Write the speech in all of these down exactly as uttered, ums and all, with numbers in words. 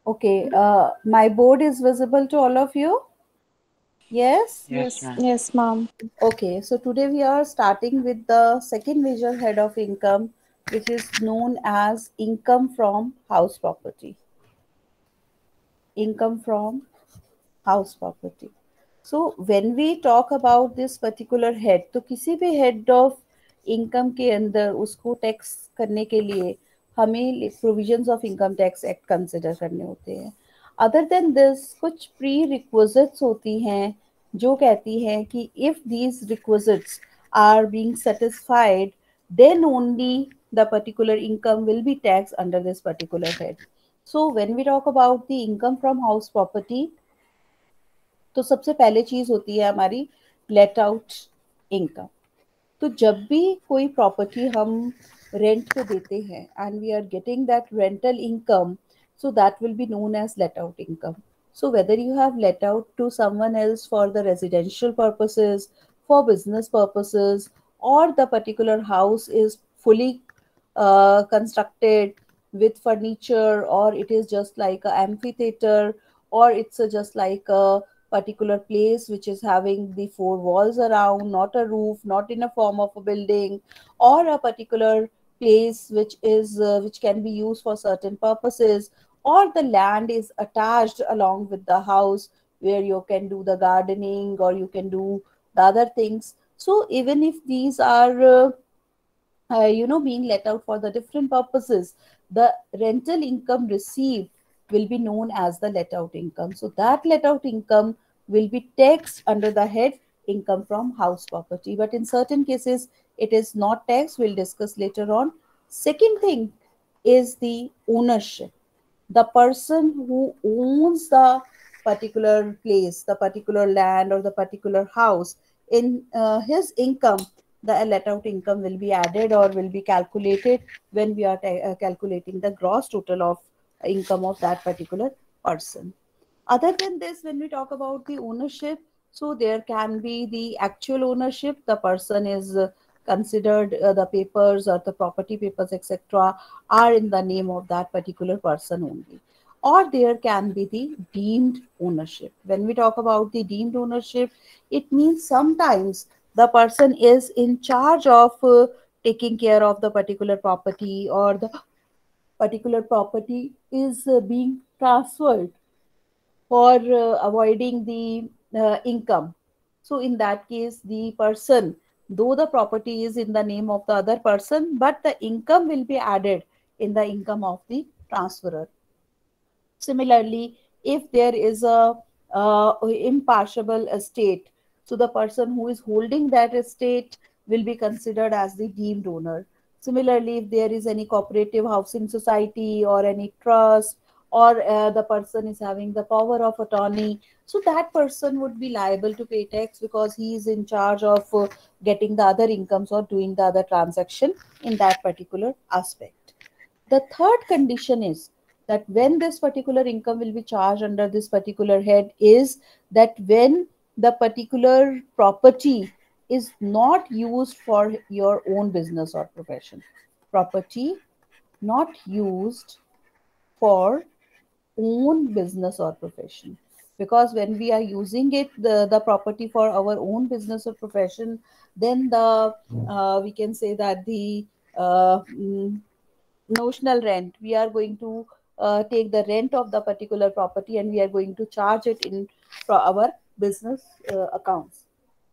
Okay, uh, my board is visible to all of you? Yes? Yes, Yes, ma'am. yes, ma'am. Okay, so today we are starting with the second major head of income, which is known as income from house property. Income from house property. So when we talk about this particular head, तो किसी भी head of income के अंदर उसको tax करने के लिए हमें provisions of income tax act consider करने होते हैं. Other than this, कुछ prerequisites होती हैं जो कहती हैं कि if these requisites are being satisfied, then only the particular income will be taxed under this particular head. So when we talk about the income from house property, तो सबसे पहले चीज होती है हमारी लेट आउट इनकम. तो जब भी कोई प्रॉपर्टी हम रेंट पे देते हैं and we are getting that rental income, so that will be known as let out income. So whether you have let out to someone else for the residential purposes, for business purposes, or the particular house is fully uh, constructed with furniture, or it is just like a amphitheater, or it's a, just like a particular place which is having the four walls around, not a roof, not in a form of a building, or a particular place which is uh, which can be used for certain purposes, or the land is attached along with the house where you can do the gardening or you can do the other things. So even if these are uh, uh, you know being let out for the different purposes, the rental income received will be known as the let out income. So that let out income will be taxed under the head income from house property, but in certain cases it is not taxed. We'll discuss later on. Second thing is the ownership. The person who owns the particular place, the particular land, or the particular house, in uh, his income, the let out income will be added or will be calculated when we are ta- uh, calculating the gross total of income of that particular person. Other than this, when we talk about the ownership, so there can be the actual ownership. The person is uh, considered, uh, the papers or the property papers, et cetera, are in the name of that particular person only. Or there can be the deemed ownership. When we talk about the deemed ownership, it means sometimes the person is in charge of uh, taking care of the particular property, or the particular property is uh, being transferred for uh, avoiding the uh, income. So in that case, the person, though the property is in the name of the other person, but the income will be added in the income of the transferor. Similarly, if there is a uh, impartial estate, so the person who is holding that estate will be considered as the deemed owner. Similarly, if there is any cooperative housing society or any trust, or uh, the person is having the power of attorney, so that person would be liable to pay tax because he is in charge of uh, getting the other incomes or doing the other transaction in that particular aspect. The third condition is that when this particular income will be charged under this particular head is that when the particular property is not used for your own business or profession. Property not used for own business or profession. Because when we are using it, the, the property for our own business or profession, then the uh, we can say that the uh, mm, notional rent, we are going to uh, take the rent of the particular property and we are going to charge it in for our business uh, accounts.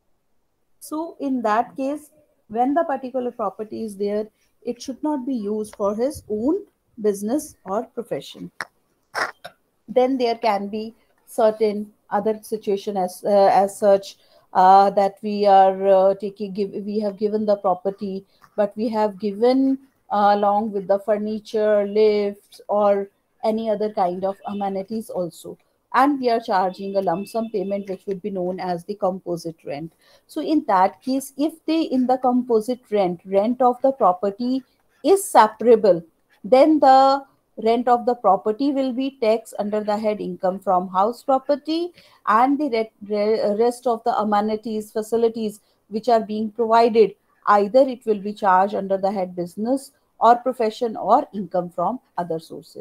So in that case, when the particular property is there, it should not be used for his own business or profession. Then there can be certain other situation as uh, as such, uh, that we are uh, taking give, we have given the property, but we have given uh, along with the furniture, lifts, or any other kind of amenities also, and we are charging a lump sum payment which would be known as the composite rent. So in that case, if they in the composite rent rent of the property is separable, then the rent of the property will be taxed under the head income from house property, and the re- re- rest of the amenities, facilities which are being provided, either it will be charged under the head business or profession or income from other sources.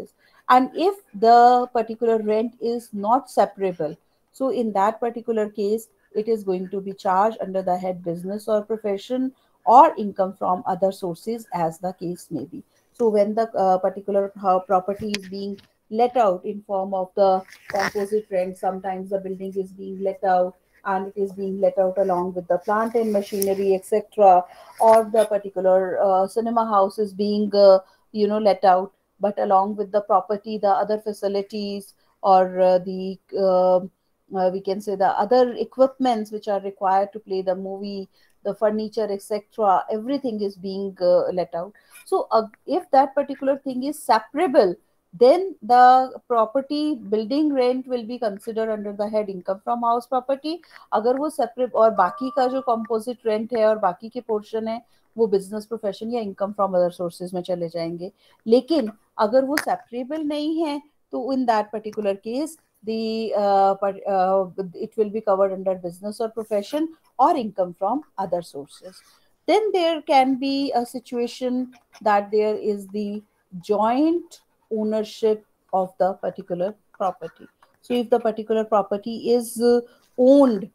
And if the particular rent is not separable, so in that particular case, it is going to be charged under the head business or profession or income from other sources, as the case may be. So when the uh, particular uh, property is being let out in form of the composite rent, sometimes the building is being let out and it is being let out along with the plant and machinery, etc., or the particular uh, cinema house is being uh, you know let out, but along with the property, the other facilities, or uh, the uh, uh, we can say the other equipments which are required to play the movie, the furniture, etc., everything is being uh, let out. So uh, if that particular thing is separable, then the property building rent will be considered under the head income from house property. अगर वो separate और बाकी का जो composite rent है और बाकी के portion है वो बिजनेस प्रोफेशन या इनकम फ्रॉम अदर सोर्सेज में चले जाएंगे. लेकिन अगर वो सेपरेबल नहीं है तो in that particular case the uh, but, uh, it will be covered under business or profession or income from other sources. Then there can be a situation that there is the joint ownership of the particular property. So if the particular property is uh, owned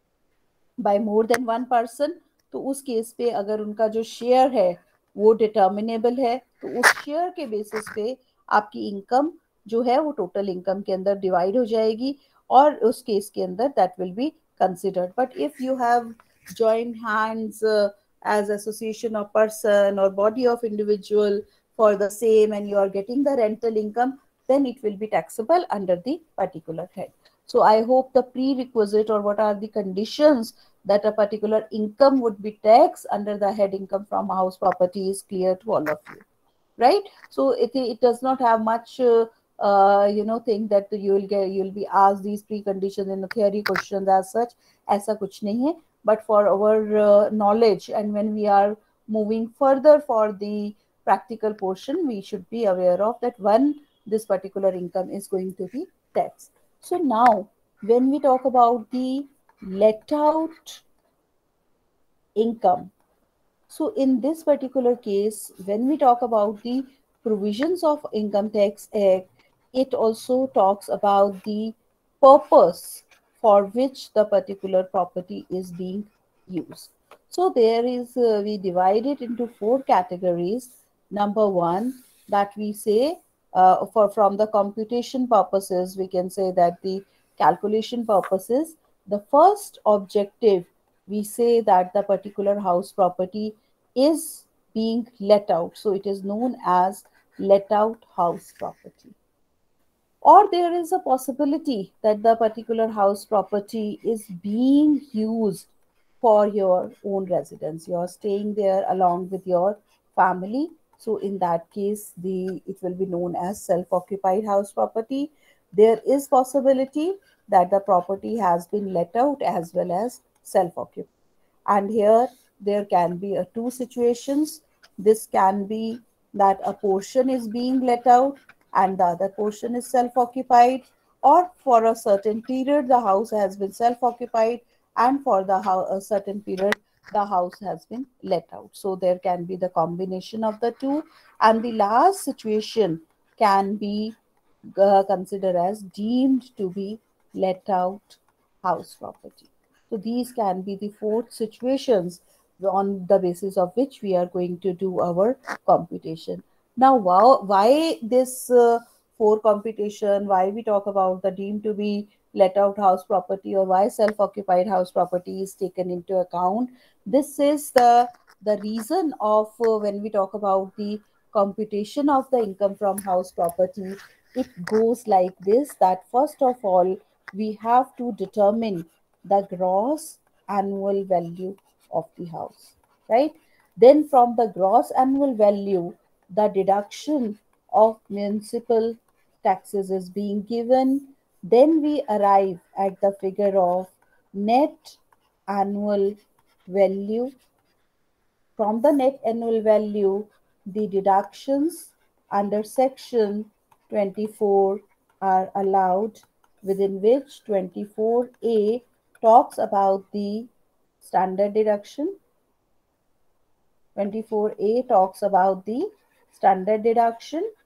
by more than one person, तो उस case पे अगर उनका जो share है वो determinable है तो उस शेयर के बेसिस पे आपकी इनकम जो है वो टोटल इनकम के अंदर डिवाइड हो जाएगी और उस केस के अंदर that will be considered. But if you have joined hands uh, as association of person or body of individual for the same and you are getting the rental income, then it will be taxable under the particular head. So I hope the prerequisite or what are the conditions that a particular income would be taxed under the head income from house property is clear to all of you, right? So it, it does not have much uh, uh, you know thing that you will get, you will be asked these preconditions in the theory questions as such. ऐसा कुछ नहीं है, but for our uh, knowledge and when we are moving further for the practical portion, we should be aware of that one, this particular income is going to be taxed. So now when we talk about the let out income, so in this particular case, when we talk about the provisions of Income Tax Act, it also talks about the purpose for which the particular property is being used. So there is, uh, we divide it into four categories. Number one, that we say uh, for from the computation purposes, we can say that the calculation purposes, the first objective, we say that the particular house property is being let out. So it is known as let out house property. Or there is a possibility that the particular house property is being used for your own residence. You are staying there along with your family. So in that case, the it will be known as self-occupied house property. There is possibility that the property has been let out as well as self-occupied. And here there can be a two situations. This can be that a portion is being let out and the other portion is self-occupied, or for a certain period the house has been self-occupied and for the ho- a certain period the house has been let out. So there can be the combination of the two, and the last situation can be uh, considered as deemed to be let out house property. So these can be the four situations on the basis of which we are going to do our computation. Now, wow, why this uh, four computation? Why we talk about the deemed to be let out house property, or why self-occupied house property is taken into account? This is the the reason of uh, when we talk about the computation of the income from house property. It goes like this: that first of all, we have to determine the gross annual value of the house, right? Then from the gross annual value, the deduction of municipal taxes is being given. Then we arrive at the figure of net annual value. From the net annual value, the deductions under section twenty-four are allowed, within which twenty-four A talks about the standard deduction. twenty-four A talks about the standard deduction,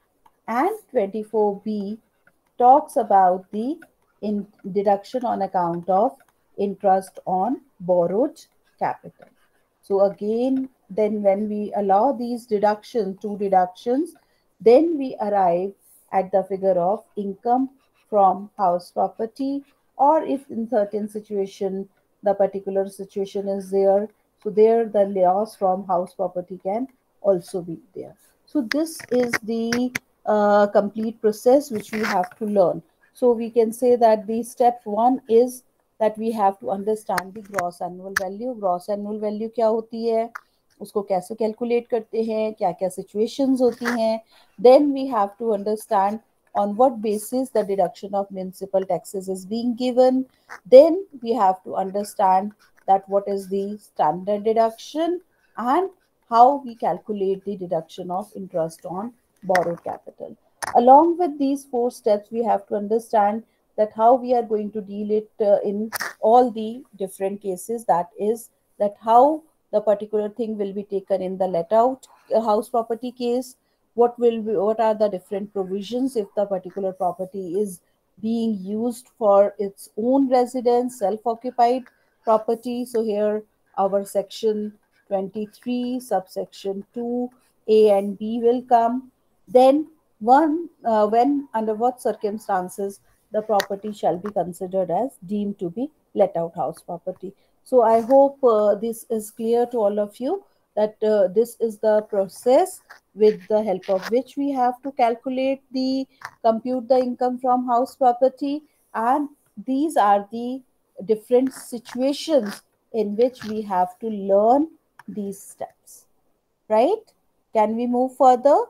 And twenty-four B talks about the in deduction on account of interest on borrowed capital. So again, then when we allow these deductions, two deductions, then we arrive at the figure of income from house property, or if in certain situation the particular situation is there, so there the loss from house property can also be there. So this is the uh, complete process which we have to learn. So we can say that the step one is that we have to understand the gross annual value. Gross annual value क्या होती है, उसको कैसे calculate करते हैं, क्या क्या situations होती हैं. Then we have to understand on what basis the deduction of municipal taxes is being given. Then we have to understand that what is the standard deduction and how we calculate the deduction of interest on borrowed capital. Along with these four steps, we have to understand that how we are going to deal it uh, in all the different cases. That is, that how the particular thing will be taken in the let out uh, house property case. What will be, what are the different provisions if the particular property is being used for its own residence, self-occupied property. So here our section twenty-three, subsection two, A and B will come. Then one, uh, when under what circumstances the property shall be considered as deemed to be let out house property. So I hope uh, this is clear to all of you that uh, this is the process with the help of which we have to calculate the compute the income from house property, and these are the different situations in which we have to learn these steps, right? Can we move further?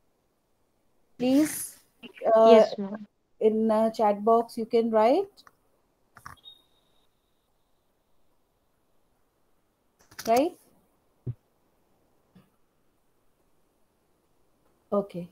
Please, uh, Yes, ma'am. in a chat box you can write, right? Okay,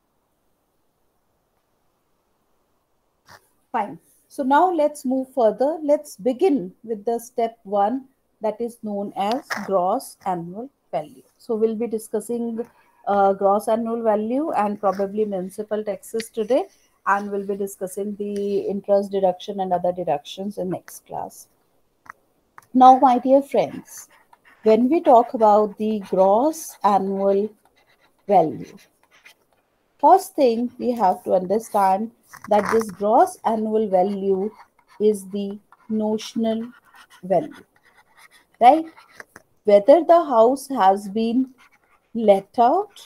fine. So now let's move further. Let's begin with the step one, that is known as gross annual value. So we'll be discussing uh, gross annual value and probably municipal taxes today, and we'll be discussing the interest deduction and other deductions in next class. Now, my dear friends, when we talk about the gross annual value, first thing we have to understand that this gross annual value is the notional value, right? Whether the house has been let out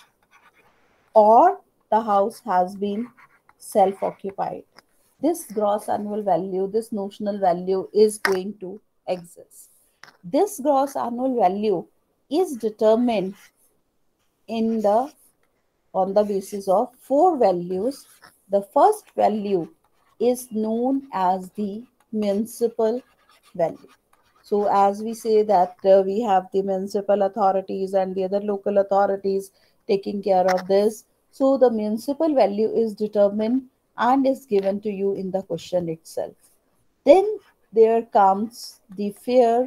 or the house has been self occupied, this gross annual value, this notional value is going to exist. This gross annual value is determined in the on the basis of four values. The first value is known as the municipal value. So, as we say that uh, we have the municipal authorities and the other local authorities taking care of this. So, the municipal value is determined and is given to you in the question itself. Then there comes the fair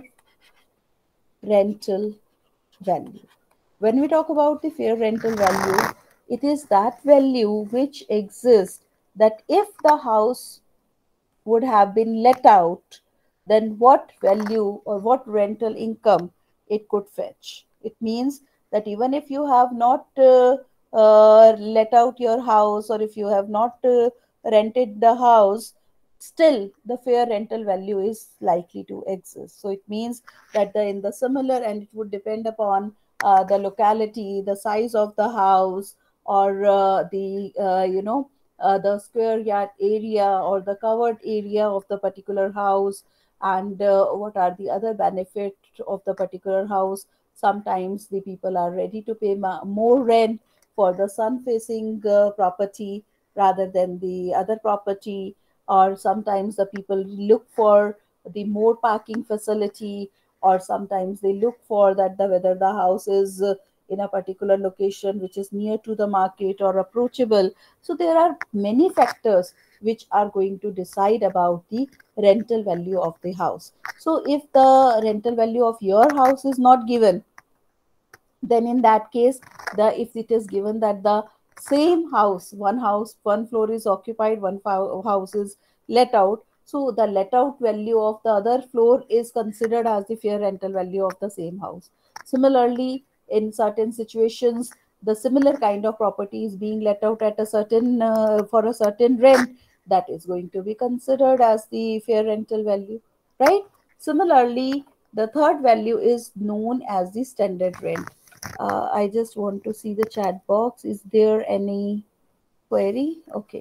rental value. When we talk about the fair rental value, it is that value which exists that if the house would have been let out, then what value or what rental income it could fetch. It means that even if you have not uh, uh, let out your house, or if you have not uh, rented the house, still the fair rental value is likely to exist. So it means that the in the similar, and it would depend upon uh, the locality, the size of the house, or uh, the uh, you know uh, the square yard area or the covered area of the particular house, and uh, what are the other benefits of the particular house. Sometimes the people are ready to pay ma- more rent for the sun facing uh, property rather than the other property, or sometimes the people look for the more parking facility, or sometimes they look for that the whether the house is uh, in a particular location which is near to the market or approachable. So there are many factors which are going to decide about the rental value of the house. So if the rental value of your house is not given, then in that case, the if it is given that the Same house, one house, one floor is occupied, one fo- house is let out. So the let out value of the other floor is considered as the fair rental value of the same house. Similarly, in certain situations, the similar kind of property is being let out at a certain uh, for a certain rent, that is going to be considered as the fair rental value, right? Similarly, the third value is known as the standard rent. uh, I just want to see the chat box. Is there any query? Okay.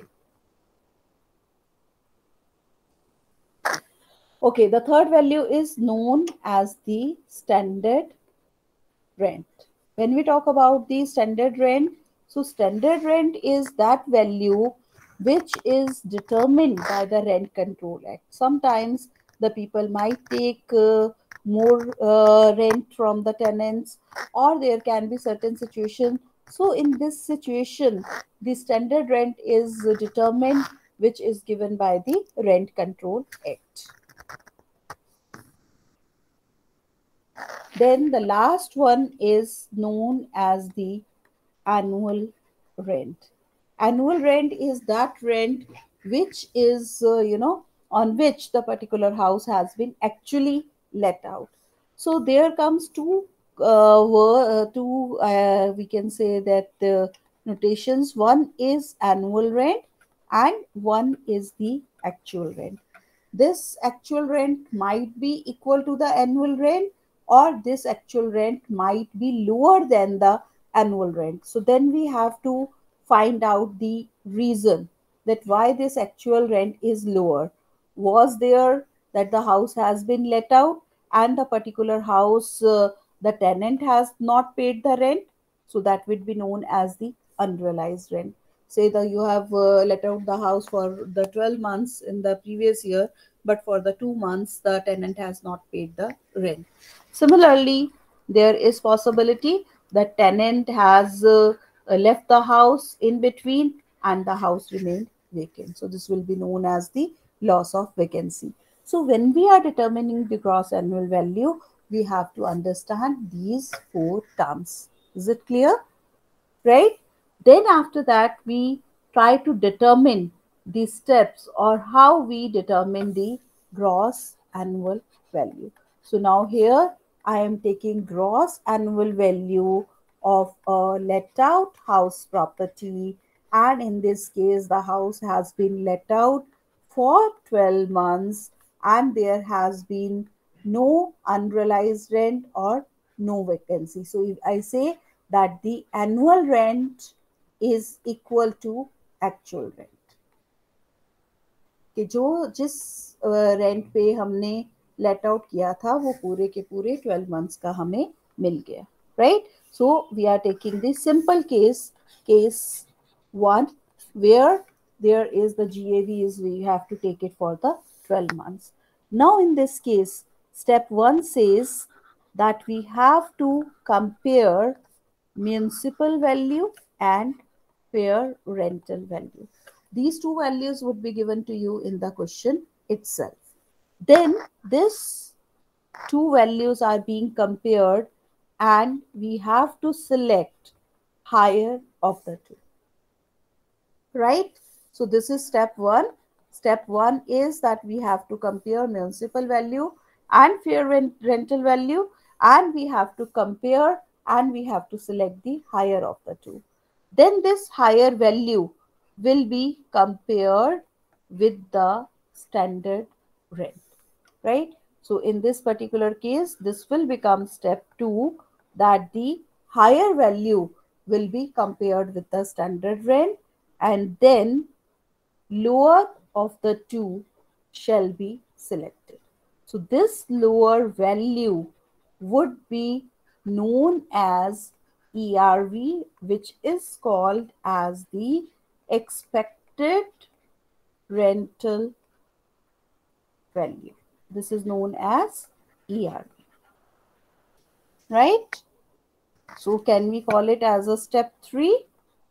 Okay, the third value is known as the standard rent. When we talk about the standard rent, so standard rent is that value which is determined by the Rent Control Act. Sometimes the people might take uh, more uh, rent from the tenants, or there can be certain situation. So in this situation, the standard rent is determined, which is given by the Rent Control Act. Then the last one is known as the annual rent. Annual rent is that rent which is, uh, you know, on which the particular house has been actually let out. So there comes two, uh, wor- uh, two uh, we can say that the notations. One is annual rent and one is the actual rent. This actual rent might be equal to the annual rent, or this actual rent might be lower than the annual rent. So then we have to find out the reason that why this actual rent is lower. Was there that the house has been let out and the particular house, uh, the tenant has not paid the rent? So that would be known as the unrealized rent. Say that you have uh, let out the house for the twelve months in the previous year, but for the two months the tenant has not paid the rent. Similarly, there is possibility the tenant has uh, uh, left the house in between and the house remained vacant. So this will be known as the loss of vacancy. So when we are determining the gross annual value, we have to understand these four terms. Is it clear? Right? Then after that, we try to determine the steps or how we determine the gross annual value. So now here I am taking gross annual value of a let out house property, and in this case the house has been let out for twelve months and there has been no unrealized rent or no vacancy. So if I say that the annual rent is equal to actual rent, कि जो जिस rent पे हमने late out किया था वो पूरे के पूरे ट्वेल्व मंथ्स का हमें मिल गया, right? So we are taking the simple case, case one, where there is the G A V is we have to take it for the twelve months. Now in this case, step one says that we have to compare municipal value and fair rental value. These two values would be given to you in the question itself. Then this two values are being compared and we have to select higher of the two, right? So this is step one. Step one is that we have to compare municipal value and fair rent, rental value, and we have to compare and we have to select the higher of the two. Then this higher value will be compared with the standard rent, right? So in this particular case, this will become step two, that the higher value will be compared with the standard rent, and then lower of the two shall be selected. So this lower value would be known as E R V, which is called as the expected rental value. This is known as E R V, right? So can we call it as a step three?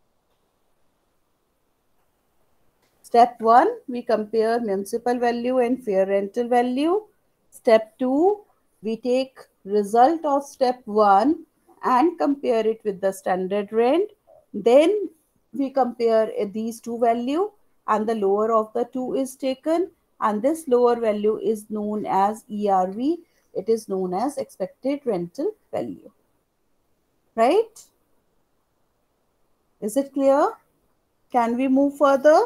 Step one, we compare municipal value and fair rental value. Step two, we take result of step one and compare it with the standard rent. Then we compare these two value and the lower of the two is taken, and this lower value is known as E R V. It is known as expected rental value. Right? Is it clear? Can we move further?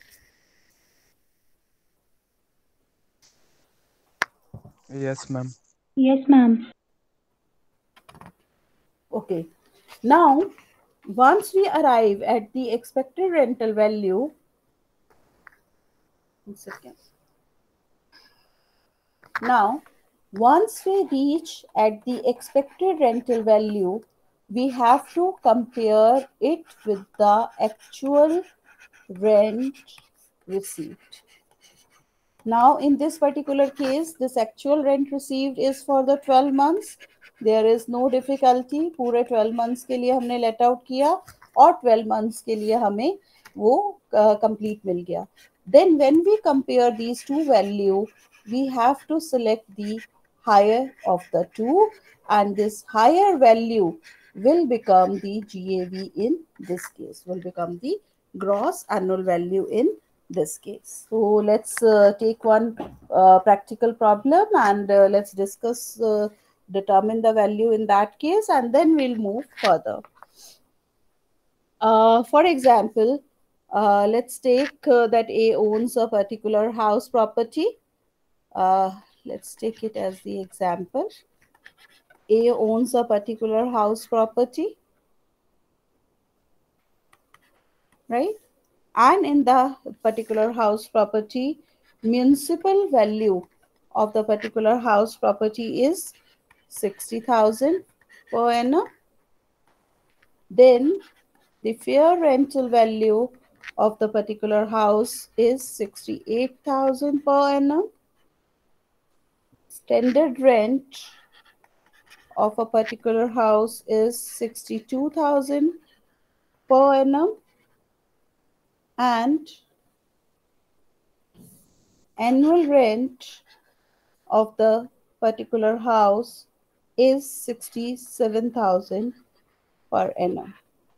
Yes, ma'am. Yes, ma'am. Okay. Now, once we arrive at the expected rental value, one second. Now, once we reach at the expected rental value, we have to compare it with the actual rent received. Now, in this particular case, this actual rent received is for the twelve months. There is no difficulty. पूरे twelve months के लिए हमने let out किया और twelve months के लिए हमें वो uh, complete मिल गया. Then when we compare these two value, we have to select the higher of the two, and this higher value will become the G A V in this case, will become the gross annual value in this case. So let's uh, take one uh, practical problem, and uh, let's discuss, uh, determine the value in that case, and then we'll move further. Uh, for example, uh, let's take uh, that A owns a particular house property. Uh, let's take it as the example. A owns a particular house property, right? And in the particular house property, municipal value of the particular house property is sixty thousand per annum. Then the fair rental value of the particular house is sixty-eight thousand per annum. Standard rent of a particular house is sixty-two thousand per annum, and annual rent of the particular house is sixty-seven thousand per annum.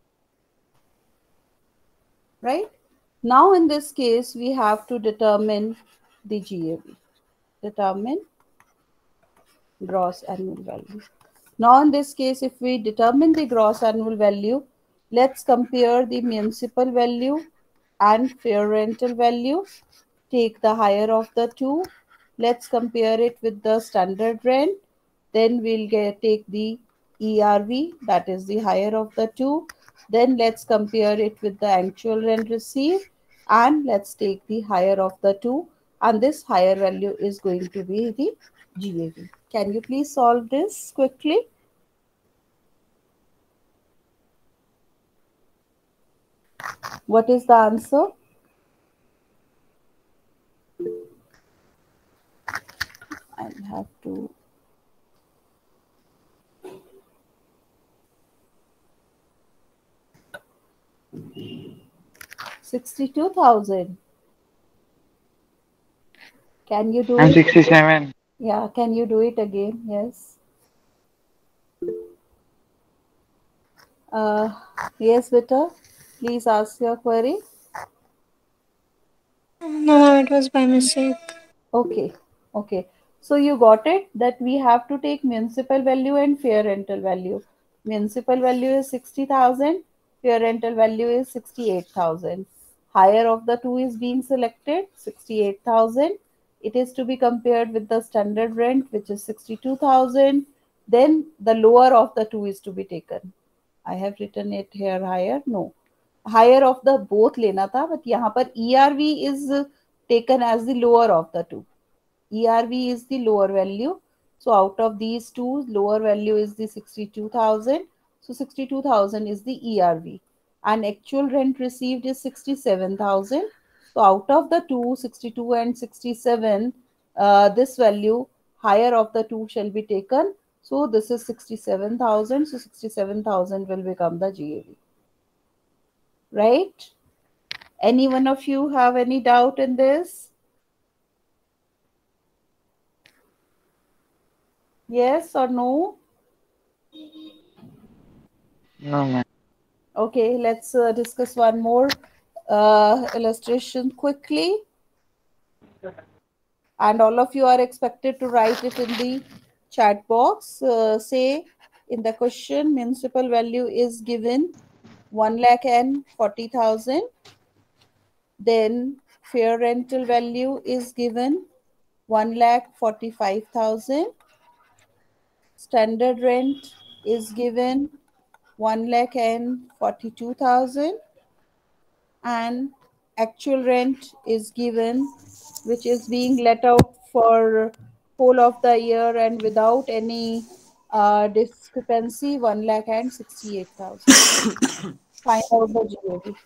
Right? Now in this case, we have to determine the G A V. Determine gross annual value. Now in this case, if we determine the gross annual value, let's compare the municipal value and fair rental value. Take the higher of the two. Let's compare it with the standard rent. Then we'll get take the E R V, that is the higher of the two. Then let's compare it with the actual rent received, and let's take the higher of the two. And this higher value is going to be the G A V. Can you please solve this quickly? What is the answer? I'll have to sixty-two thousand. Can you do I'm it? sixty-seven. Yeah, can you do it again? Yes. Uh, yes, Vita. Please ask your query. No, ma'am, it was by mistake. Okay, okay. So you got it that we have to take municipal value and fair rental value. Municipal value is sixty thousand, fair rental value is sixty-eight thousand. Higher of the two is being selected, sixty-eight thousand. It is to be compared with the standard rent, which is sixty-two thousand. Then the lower of the two is to be taken. I have written it here higher. No, higher of the both लेना था, but यहाँ पर E R V is taken as the lower of the two. E R V is the lower value. So out of these two, lower value is the sixty-two thousand. So sixty-two thousand is the E R V. And actual rent received is sixty-seven thousand. So out of the two, sixty-two and sixty-seven, uh, this value higher of the two shall be taken. So this is sixty-seven thousand. So sixty-seven thousand will become the G A V. Right? Any one of you have any doubt in this? Yes or no? No, ma'am. Okay, let's uh, discuss one more uh, illustration quickly. And all of you are expected to write it in the chat box. Uh, say in the question, municipal value is given one lakh and forty thousand. Then fair rental value is given one lakh forty-five thousand. Standard rent is given one lakh and forty-two thousand, and actual rent is given, which is being let out for whole of the year and without any uh, discrepancy, one lakh and sixty-eight thousand. Find out the G A V.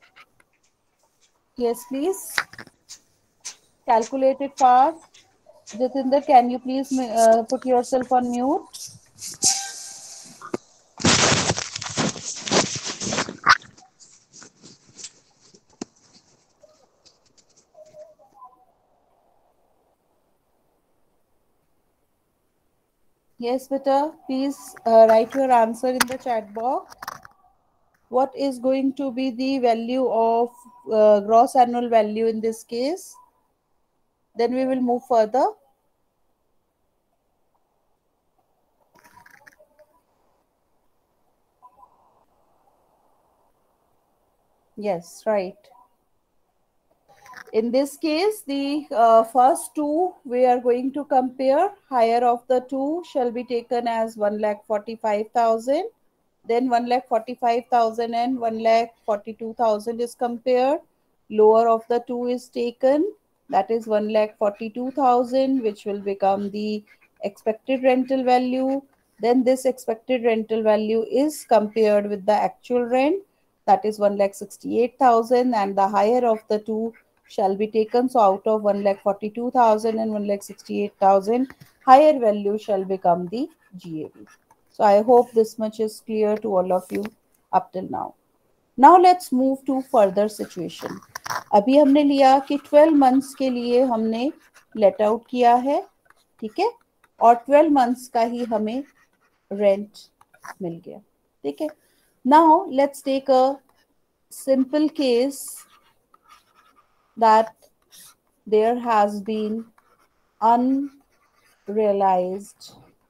Yes, please. Calculate it fast. Jatinder, can you please uh, put yourself on mute? Yes, beta, please uh, write your answer in the chat box. What is going to be the value of uh, gross annual value in this case? Then we will move further. Yes, right. In this case, the uh, first two we are going to compare. Higher of the two shall be taken as one lakh forty-five thousand. Then one lakh forty-five thousand and one lakh forty-two thousand is compared. Lower of the two is taken, that is one lakh forty-two thousand, which will become the expected rental value. Then this expected rental value is compared with the actual rent, that is one lakh sixty-eight thousand, and the higher of the two shall be taken. So out of one lakh forty-two thousand and one lakh sixty-eight thousand, higher value shall become the G A V. So I hope this much is clear to all of you up till now. Now let's move to further situation. अभी हमने लिया कि twelve months के लिए हमने let out किया है, ठीक है, और twelve months का ही हमें rent मिल गया, ठीक है. Now let's take a simple case that there has been unrealized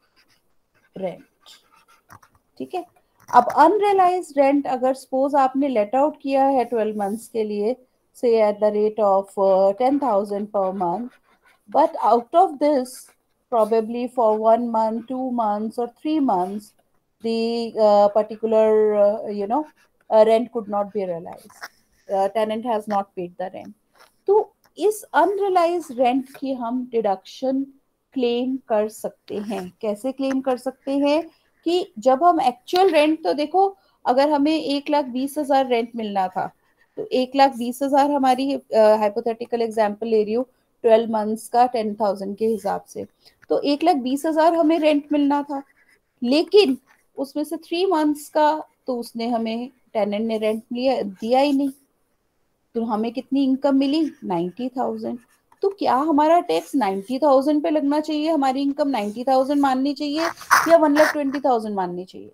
rent, ठीक है. अब अनरियलाइज्ड रेंट अगर सपोज आपने लेट आउट किया है ट्वेल्व मंथ्स के लिए, say at the rate of ten thousand per month, but out of this probably for one month, two months or three months, the uh, particular uh, you know uh, rent could not be realized. Uh, tenant has not paid the rent. तो इस unrealised rent की हम deduction claim कर सकते हैं. कैसे claim कर सकते हैं कि जब हम एक्चुअल रेंट, तो देखो अगर हमें एक लाख बीस हजार रेंट मिलना था, तो एक लाख बीस हजार हमारी हाइपोथेटिकल एग्जांपल ले रही हूँ ट्वेल्व मंथ्स का टेन थाउजेंड के हिसाब से, तो एक लाख बीस हजार हमें रेंट मिलना था, लेकिन उसमें से थ्री मंथ्स का तो उसने हमें टेनेंट ने रेंट लिया दिया ही नहीं, तो हमें कितनी इनकम मिली नाइन्टी थाउजेंड. तो क्या हमारा टैक्स नाइन्टी थाउजेंड पे लगना चाहिए, हमारी इनकम नाइन्टी थाउजेंड माननी चाहिए या वन लाख ट्वेंटी थाउजेंड माननी चाहिए?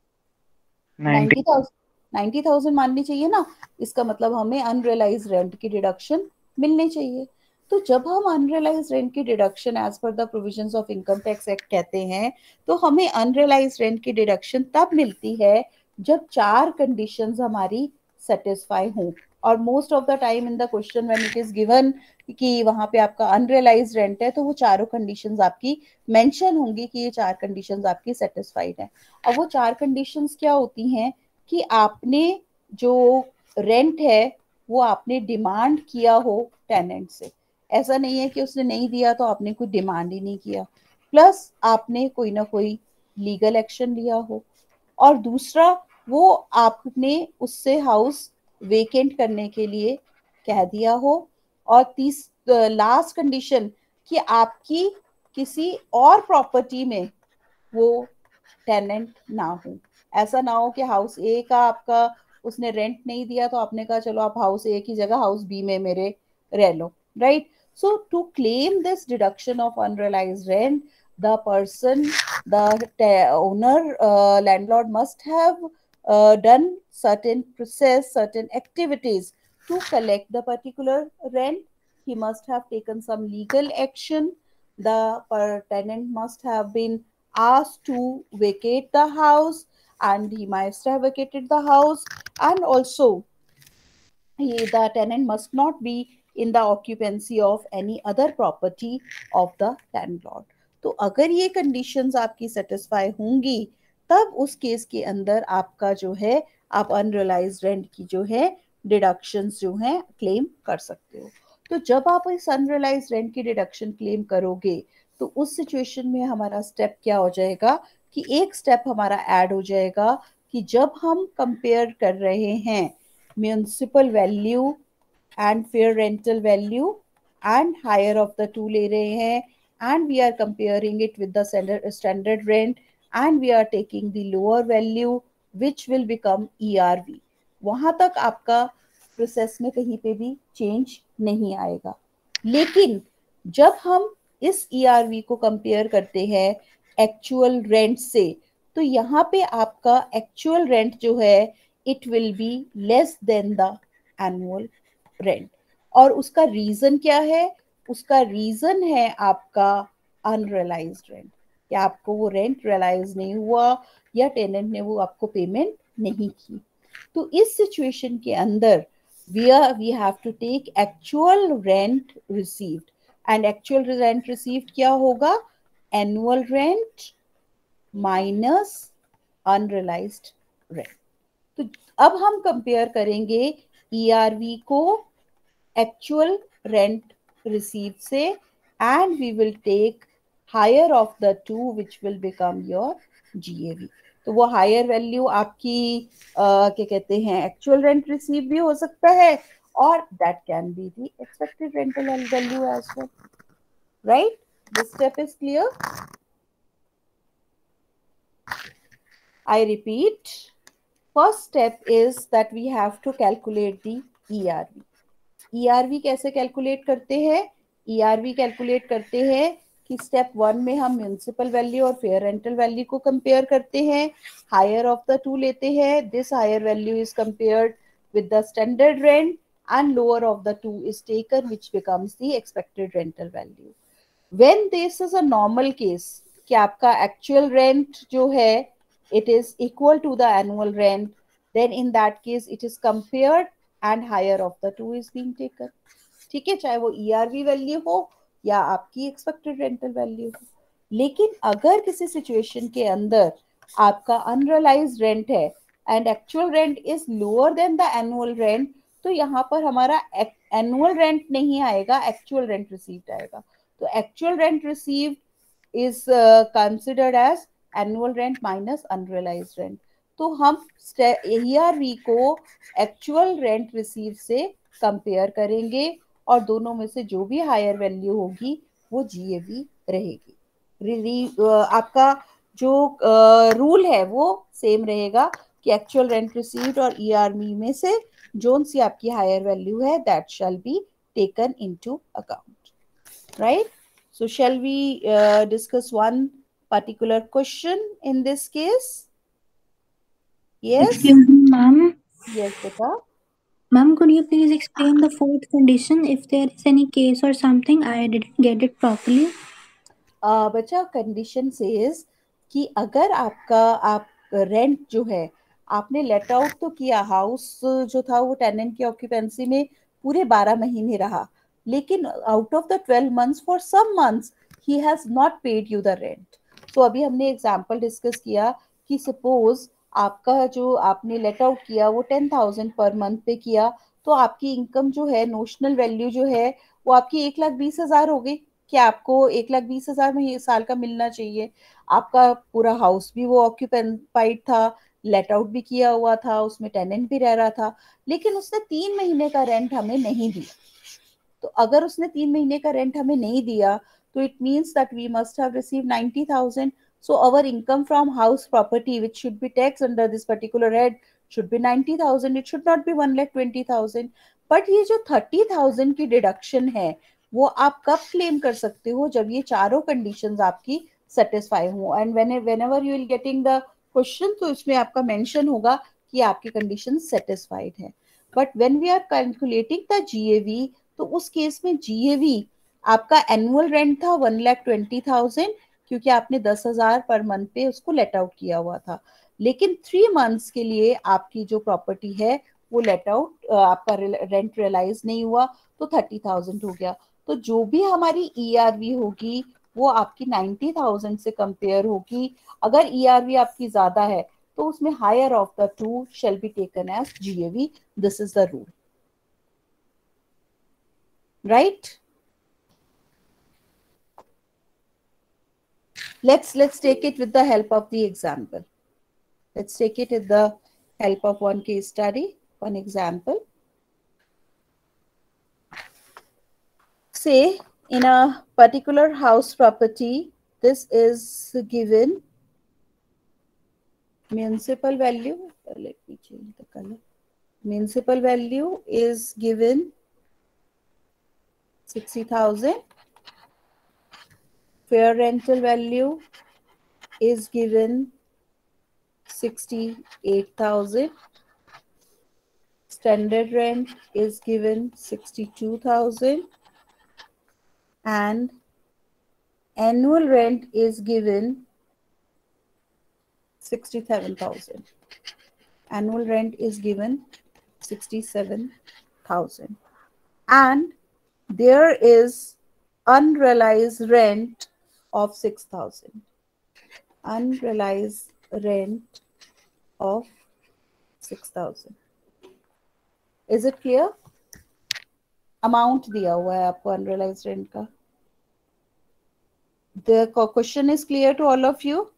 नाइन्टी थाउजेंड नाइन्टी थाउजेंड माननी चाहिए ना. इसका मतलब हमें अनरियलाइज रेंट की डिडक्शन मिलनी चाहिए. तो जब हम अनरियलाइज रेंट की deduction as per the provisions of income tax act कहते हैं, तो हमें अनरियलाइज रेंट की डिडक्शन तब मिलती है जब चार कंडीशंस हमारी सेटिस्फाई हों. और most of the time in the question when it is given कि वहां पे आपका अनरियलाइज रेंट है, तो वो चारों कंडीशंस आपकी मेंशन होंगी कि ये चार कंडीशंस आपकी सेटिस्फाइड है. अब वो चार कंडीशंस क्या होती हैं कि आपने जो रेंट है वो आपने डिमांड किया हो टेनेंट से. ऐसा नहीं है कि उसने नहीं दिया तो आपने कोई डिमांड ही नहीं किया, प्लस आपने कोई ना कोई लीगल एक्शन लिया हो, और दूसरा वो आपने उससे हाउस वेकेंट करने के लिए कह दिया हो, और तीस लास्ट कंडीशन कि आपकी किसी और प्रॉपर्टी में वो टेनेंट ना हो. ऐसा ना हो कि हाउस ए का आपका उसने रेंट नहीं दिया तो आपने कहा चलो आप हाउस ए की जगह हाउस बी में मेरे रह लो, right. So to claim this deduction of unrealized rent, the person, the owner, uh, landlord must have uh, done certain process, certain activities to collect the particular rent. He must have taken some legal action. The per tenant must have been asked to vacate the house, and he must have vacated the house, and also he, the tenant must not be in the occupancy of any other property of the landlord. तो अगर ये conditions आपकी satisfy होंगी, तब उस case के अंदर आपका जो है आप अनरियलाइज्ड रेंट की जो है डिडक्शंस जो है क्लेम कर सकते हो. तो जब आप इस अनरियलाइज्ड रेंट की डिडक्शन क्लेम करोगे, तो उस सिचुएशन में हमारा स्टेप क्या हो जाएगा कि एक स्टेप हमारा ऐड हो जाएगा कि जब हम कंपेयर कर रहे हैं municipal value and fair rental value and higher of the two ले रहे हैं, and we are comparing it with the standard rent, and we are taking the lower value which will become E R V. वहां तक आपका process में कहीं पे भी चेंज नहीं आएगा. लेकिन जब हम इस ई आर वी को कंपेयर करते हैं एक्चुअल रेंट से, तो यहाँ पे आपका एक्चुअल रेंट जो है it will be less than the annual rent. और उसका रीजन क्या है? उसका रीजन है आपका अनरियलाइज्ड रेंट, या आपको वो रेंट रियलाइज नहीं हुआ, या टेनेंट ने वो आपको पेमेंट नहीं की. तो इस सिचुएशन के अंदर we are we have to take actual rent received, and actual rent received क्या होगा? annual rent minus unrealized rent. तो अब हम कंपेयर करेंगे ई आर वी को एक्चुअल रेंट रिसीव से, and we will take higher of the two which will become your G A V. तो वो हायर वैल्यू आपकी uh, क्या कहते हैं एक्चुअल रेंट रिसीव भी हो सकता है, और that can be the expected rental value as well. Right? This step is clear. I repeat, first step is that we have to calculate the E R V. E R V कैसे calculate करते हैं? E R V calculate करते हैं कि step one में हम municipal value और fair rental value को कंपेयर करते हैं, हायर ऑफ द टू लेते हैं, this higher value is compared with the standard rent, and lower of the two is taken which becomes the expected rental value. When this is a normal case कि आपका actual rent जो है it is equal to the annual rent, then in that case it is compared and higher of the two is being taken. ठीक है, चाहे वो E R V value हो या आपकी एक्सपेक्टेड रेंटल वैल्यू हो. लेकिन अगर किसी सिचुएशन के अंदर आपका अनरियलाइज्ड रेंट है and actual rent is lower than the annual rent, तो यहाँ पर हमारा एनुअल रेंट नहीं आएगा, एक्चुअल रेंट रिसीव्ड आएगा. तो actual rent received is considered as annual rent minus unrealised rent. तो हम ई आर वी को एक्चुअल रेंट रिसीव से कंपेयर करेंगे, और दोनों में से जो भी हायर वैल्यू होगी वो जी ए वी रहेगी. आपका जो रूल uh, है वो सेम रहेगा कि एक्चुअल रेंट रिसीव्ड और ई आर वी में से जोन सी आपकी हायर वैल्यू है that shall be taken into account. Right? So shall we discuss one particular question in this case? Yes? Excuse me, ma'am. Yes, beta. Ma'am, could you please explain the fourth condition if there is any case or something I didn't get it properly? Uh, बच्चा condition says कि अगर आपका आप rent जो है आपने let out तो किया, हाउस जो था वो टेनेंट की ऑक्यूपेंसी में पूरे बारह महीने रहा, लेकिन out of the twelve months for some months he has not paid you the rent. तो अभी हमने एग्जाम्पल डिस्कस किया कि सपोज आपका जो आपने लेट आउट किया वो टेन थाउजेंड पर मंथ पे किया, तो आपकी इनकम जो है नोशनल वैल्यू जो है वो आपकी एक लाख बीस हजार हो गई कि आपको एक लाख बीस हजार में साल का मिलना चाहिए. आपका पूरा हाउस भी वो ऑक्यूपाइड था, लेट आउट भी किया हुआ था, उसमें टेनेंट भी रह रहा था, लेकिन उसने तीन महीने का रेंट हमें नहीं दिया. तो अगर उसने तीन महीने का रेंट हमें नहीं दिया, so it means that we must have received ninety thousand. So our income from house property, which should be taxed under this particular head, should be ninety thousand. It should not be one lakh twenty thousand. But ये जो thirty thousand की deduction है वो आप कब claim कर सकते हो? जब ये चारों कंडीशंस आपकी सेटिस्फाई हो. And whenever you will getting the question, तो इसमें आपका मेंशन होगा कि आपकी कंडीशन सेटिस्फाइड है. But when we are calculating the GAV, तो उस केस में जीएवी आपका एनुअल रेंट था वन लाख ट्वेंटी थाउजेंड, क्योंकि आपने दस हजार पर मंथ पे उसको लेट आउट किया हुआ था. लेकिन थ्री मंथ्स के लिए आपकी जो प्रॉपर्टी है वो लेट आउट, आपका रेंट रियलाइज नहीं हुआ, तो थर्टी थाउजेंड हो गया. तो जो भी हमारी ईआरवी होगी वो आपकी नाइन्टी थाउजेंड से कंपेयर होगी. अगर ईआरवी आपकी ज्यादा है तो उसमें higher of the two shall be taken as GAV. This is the rule, right? let's let's take it with the help of the example. Let's take it with the help of one case study, one example. Say in a particular house property, this is given municipal value. Let me change the color. Municipal value is given sixty thousand. Fair rental value is given sixty-eight thousand. Standard rent is given sixty-two thousand. And annual rent is given sixty-seven thousand. Annual rent is given sixty-seven thousand. And there is unrealized rent of six thousand. Unrealized rent of six thousand. Is it clear? Amount दिया हुआ है आपको unrealised rent का. The question is clear to all of you?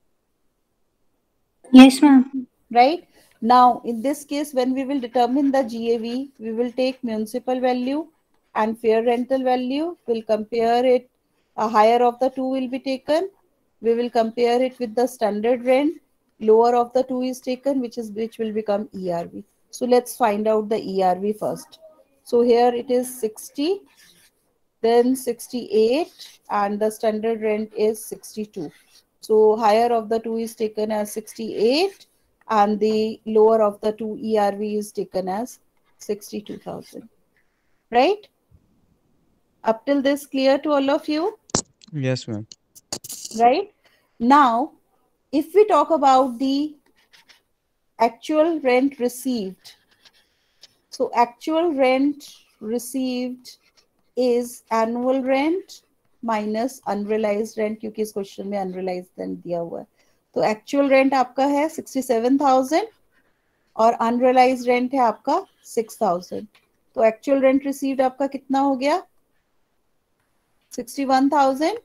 Yes, ma'am. Right? Now, in this case, when we will determine the G A V, we will take municipal value and fair rental value. We'll compare it. A higher of the two will be taken. We will compare it with the standard rent. Lower of the two is taken, which is which will become E R V. So let's find out the E R V first. So here it is sixty, then sixty-eight, and the standard rent is sixty-two. So higher of the two is taken as sixty-eight, and the lower of the two E R V is taken as sixty-two thousand. Right? Up till this clear to all of you? Yes, ma'am. Right? Now, if we talk about the actual rent received, so actual rent received is annual rent minus unrealized rent, क्योंकि इस question में unrealized rent दिया हुआ है. तो actual rent आपका है sixty-seven thousand और unrealized rent है आपका six thousand. तो actual rent received आपका कितना हो गया? sixty-one thousand.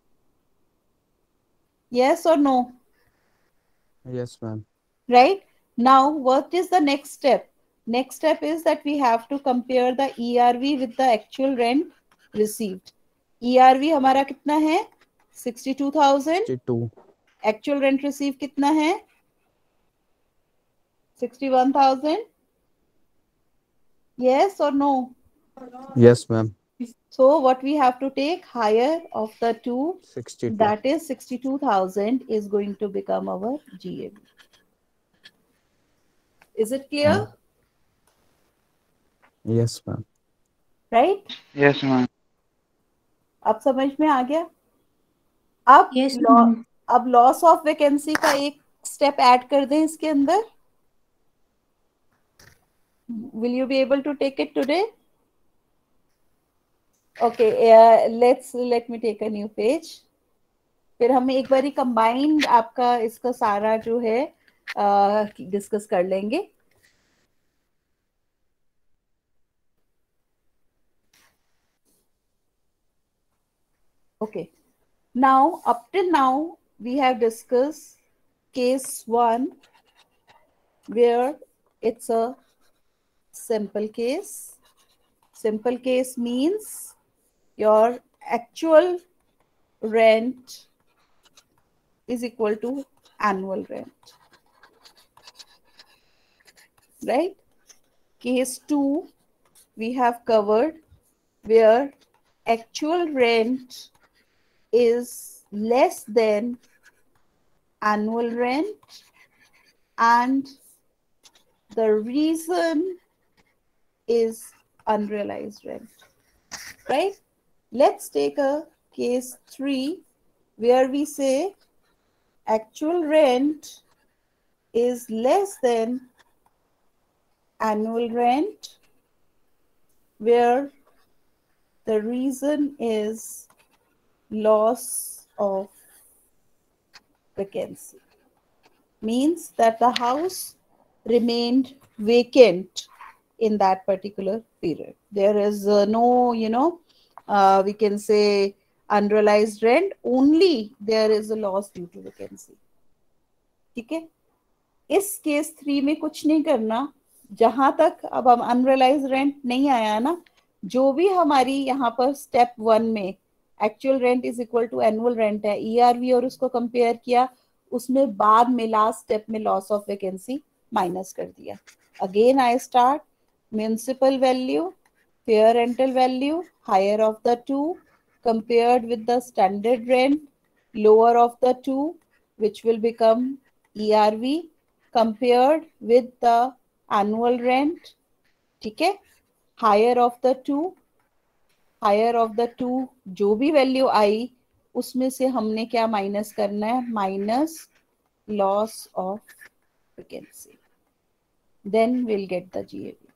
Yes or no? Yes, ma'am. Right? Now, what is the next step? Next step is that we have to compare the E R V with the actual rent received. E R V हमारा कितना है? sixty-two thousand. sixty-two. Actual rent received कितना है? sixty-one thousand. Yes or no? Yes, ma'am. So what we have to take, higher of the two, sixty-two. that is sixty-two thousand, is going to become our G A V. Is it clear? Yes, ma'am. Right? Yes, ma'am. अब समझ में आ गया? अब Yes, law ma'am. अब loss of vacancy का एक step add कर दें इसके अंदर. Will you be able to take it today? Okay, uh, let's let me take a new page. फिर हम एक बारी कंबाइंड आपका इसका सारा जो है डिस्कस uh, कर लेंगे. Okay. Now, up till now, we have discussed case one, where it's a simple case. Simple case means your actual rent is equal to annual rent. Right? Case two, we have covered where actual rent is less than annual rent and the reason is unrealized rent, right? Let's take a case three where we say actual rent is less than annual rent, where the reason is loss of vacancy. Means that the house remained vacant in that particular period. There is uh, no, you know, uh, we can say unrealized rent, only there is a loss due to vacancy. ठीक है, इस case three में कुछ नहीं करना, जहां तक अब हम अनरियलाइज रेंट नहीं आया ना, जो भी हमारी यहाँ पर स्टेप वन में actual rent is equal to annual rent है, ईआरवी और उसको कंपेयर किया, उसमें बाद में लास्ट स्टेप में लॉस ऑफ वैकेंसी माइनस कर दिया. Again I start municipal value, fair rental value, higher of the two compared with the standard rent, lower of the two, which will become E R V, compared with the annual rent. ठीक है, higher of the two, higher of the two, जो भी value आई उसमें से हमने क्या minus करना है, minus loss of vacancy, then will get the G A V.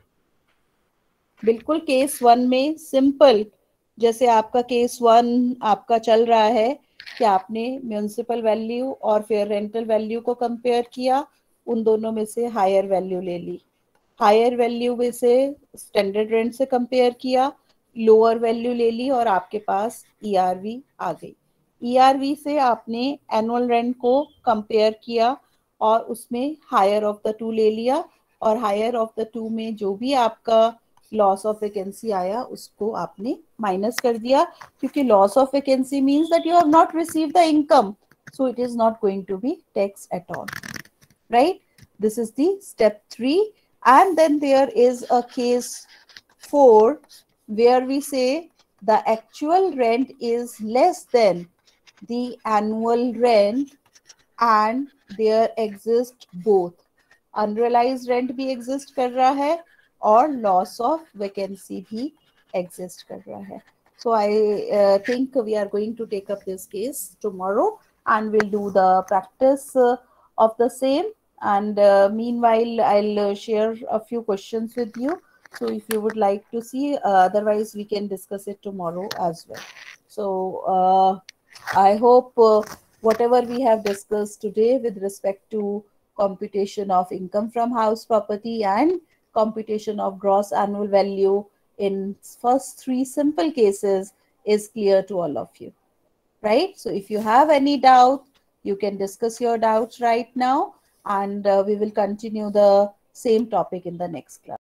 बिल्कुल केस वन में सिंपल, जैसे आपका केस वन आपका चल रहा है कि आपने म्युनिसिपल वैल्यू और फेयर रेंटल वैल्यू को कंपेयर किया, उन दोनों में से हायर वैल्यू ले ली, हायर वैल्यू में से स्टैंडर्ड रेंट से कंपेयर किया, लोअर वैल्यू ले ली और आपके पास ईआरवी आ गई. ईआरवी से आपने एनुअल रेंट को कंपेयर किया और उसमें हायर ऑफ द टू ले लिया, और हायर ऑफ द टू में जो भी आपका लॉस ऑफ वैकेंसी आया उसको आपने माइनस कर दिया, क्योंकि loss of vacancy means that you have not received the income, so it is not going to be tax at all, right? This is the step three. And then there is a case four where we say the actual rent is less than the annual rent and there exist both, unrealized rent भी exist कर रहा है और loss of vacancy भी exist कर रहा है. So I uh, think we are going to take up this case tomorrow and we'll do the practice uh, of the same, and uh, meanwhile I'll uh, share a few questions with you. So if you would like to see, uh, otherwise we can discuss it tomorrow as well. So uh, I hope uh, whatever we have discussed today with respect to computation of income from house property and computation of gross annual value in first three simple cases is clear to all of you, right? So if you have any doubt, you can discuss your doubts right now, and uh, we will continue the same topic in the next class.